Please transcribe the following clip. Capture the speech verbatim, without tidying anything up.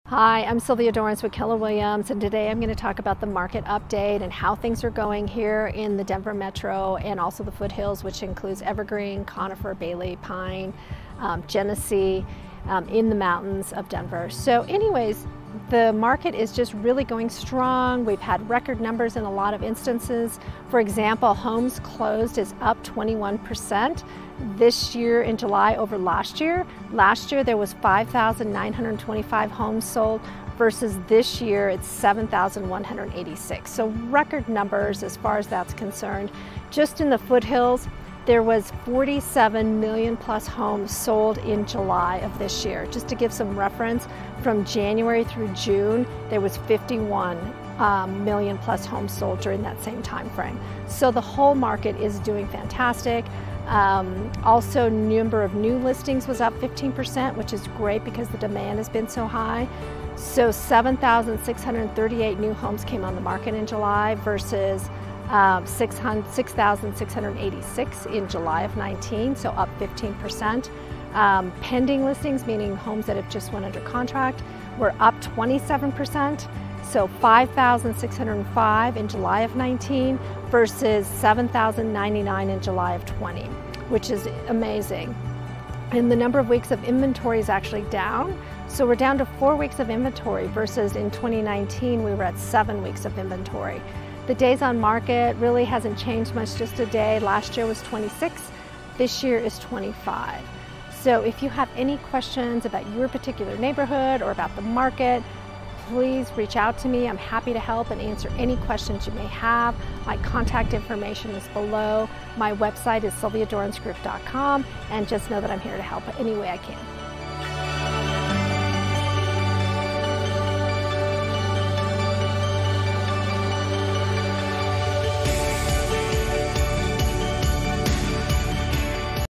Hi, I'm Sylvia Dorrance with Keller Williams, and today I'm going to talk about the market update and how things are going here in the Denver Metro and also the Foothills, which includes Evergreen, Conifer, Bailey, Pine, um, Genesee, um, in the mountains of Denver. So anyways, the market is just really going strong. We've had record numbers in a lot of instances. For example, homes closed is up twenty-one percent this year in July over last year. Last year there was five thousand nine hundred twenty-five homes sold versus this year it's seven thousand one hundred eighty-six. So record numbers as far as that's concerned. Just in the Foothills, there was forty-seven million plus homes sold in July of this year. Just to give some reference, from January through June, there was fifty-one um, million plus homes sold during that same time frame. So the whole market is doing fantastic. Um, also, number of new listings was up fifteen percent, which is great because the demand has been so high. So seven thousand six hundred thirty-eight new homes came on the market in July versus Um, six thousand six hundred eighty-six in July of nineteen, so up fifteen percent. Um, pending listings, meaning homes that have just went under contract, were up twenty-seven percent, so five thousand six hundred five in July of nineteen versus seven thousand ninety-nine in July of twenty, which is amazing. And the number of weeks of inventory is actually down. So we're down to four weeks of inventory versus in twenty nineteen we were at seven weeks of inventory. The days on market really hasn't changed much, just a day. Last year was twenty-six, this year is twenty-five. So if you have any questions about your particular neighborhood or about the market, please reach out to me. I'm happy to help and answer any questions you may have. My contact information is below. My website is sylvia dorrance group dot com, and just know that I'm here to help any way I can.